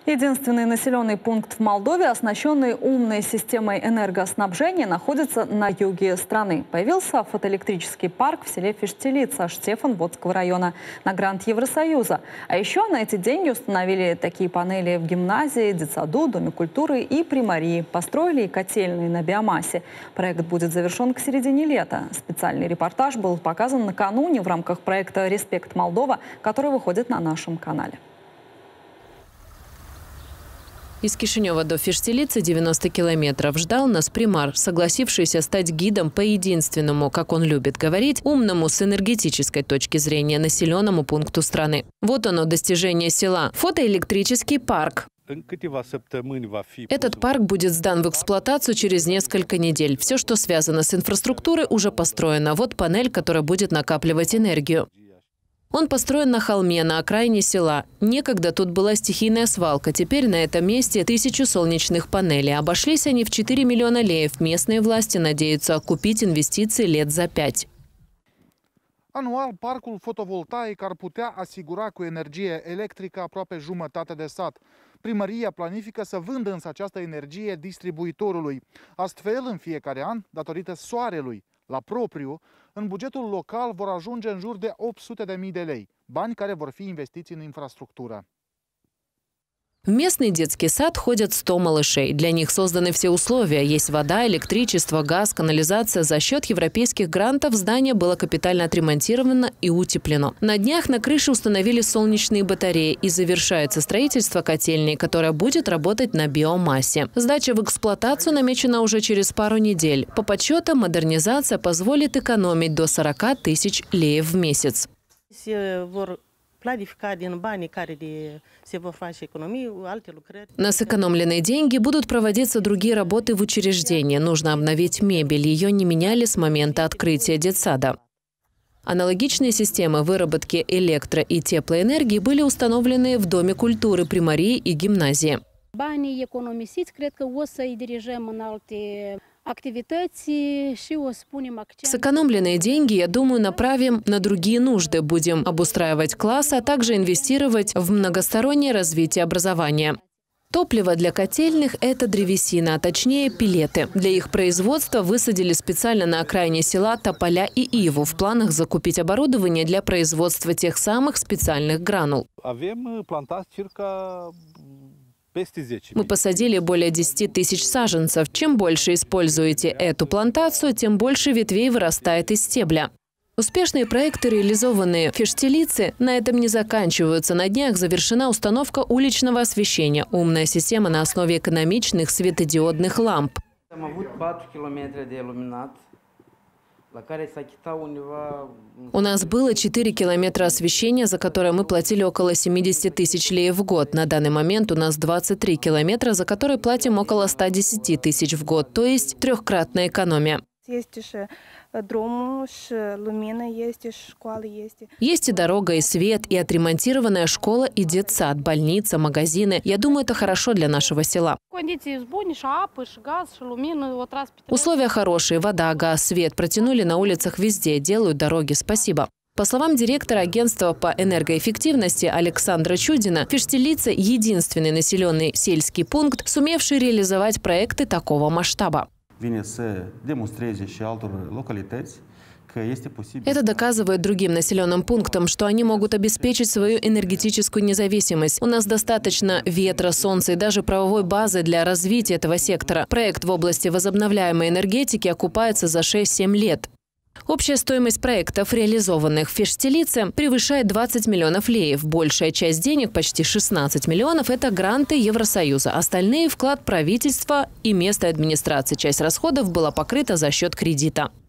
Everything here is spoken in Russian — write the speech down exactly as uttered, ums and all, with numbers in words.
Единственный населенный пункт в Молдове, оснащенный умной системой энергоснабжения, находится на юге страны. Появился фотоэлектрический парк в селе Фештелица Штефанводского района на грант Евросоюза. А еще на эти деньги установили такие панели в гимназии, детсаду, Доме культуры и примарии. Построили и котельные на биомассе. Проект будет завершен к середине лета. Специальный репортаж был показан накануне в рамках проекта «Респект Молдова», который выходит на нашем канале. Из Кишинева до Фештелицы девяносто километров. Ждал нас примар, согласившийся стать гидом по единственному, как он любит говорить, умному с энергетической точки зрения населенному пункту страны. Вот оно, достижение села. Фотоэлектрический парк. Этот парк будет сдан в эксплуатацию через несколько недель. Все, что связано с инфраструктурой, уже построено. Вот панель, которая будет накапливать энергию. Он построен на холме, на окраине села. Некогда тут была стихийная свалка. Теперь на этом месте тысячу солнечных панелей. Обошлись они в четыре миллиона леев. Местные власти надеются окупить инвестиции лет за пять. Anual, parcul fotovoltaic ar putea asigura cu energie electrică aproape jumătate de sat. Primăria planifică să vândă însă această energie distribuitorului. Astfel, în fiecare an, datorită soarelui la propriu, în bugetul local vor ajunge în jur de opt sute de mii de lei, bani care vor fi investiți în infrastructură. В местный детский сад ходят сто малышей. Для них созданы все условия. Есть вода, электричество, газ, канализация. За счет европейских грантов здание было капитально отремонтировано и утеплено. На днях на крыше установили солнечные батареи и завершается строительство котельной, которая будет работать на биомассе. Сдача в эксплуатацию намечена уже через пару недель. По подсчетам, модернизация позволит экономить до сорока тысяч леев в месяц. На сэкономленные деньги будут проводиться другие работы в учреждении. Нужно обновить мебель. Ее не меняли с момента открытия детсада. Аналогичные системы выработки электро- и теплоэнергии были установлены в Доме культуры, примарии и гимназии. Сэкономленные деньги, я думаю, направим на другие нужды. Будем обустраивать классы, а также инвестировать в многостороннее развитие образования. Топливо для котельных – это древесина, а точнее пелеты. Для их производства высадили специально на окраине села тополя и иву. В планах закупить оборудование для производства тех самых специальных гранул. Мы посадили более десяти тысяч саженцев. Чем больше используете эту плантацию, тем больше ветвей вырастает из стебля. Успешные проекты, реализованные в Фештелице, на этом не заканчиваются. На днях завершена установка уличного освещения. Умная система на основе экономичных светодиодных ламп. У нас было четыре километра освещения, за которое мы платили около семидесяти тысяч леев в год. На данный момент у нас двадцать три километра, за которые платим около ста десяти тысяч в год, то есть трехкратная экономия. Есть и дорога, и свет, и отремонтированная школа, и детсад, больница, магазины. Я думаю, это хорошо для нашего села. Условия хорошие, вода, газ, свет. Протянули на улицах везде, делают дороги. Спасибо. По словам директора агентства по энергоэффективности Александра Чудина, Фештелица – единственный населенный сельский пункт, сумевший реализовать проекты такого масштаба. Это доказывает другим населенным пунктам, что они могут обеспечить свою энергетическую независимость. У нас достаточно ветра, солнца и даже правовой базы для развития этого сектора. Проект в области возобновляемой энергетики окупается за шесть-семь лет. Общая стоимость проектов, реализованных в Фештелице, превышает двадцать миллионов леев. Большая часть денег, почти шестнадцать миллионов, это гранты Евросоюза. Остальные – вклад правительства и местной администрации. Часть расходов была покрыта за счет кредита.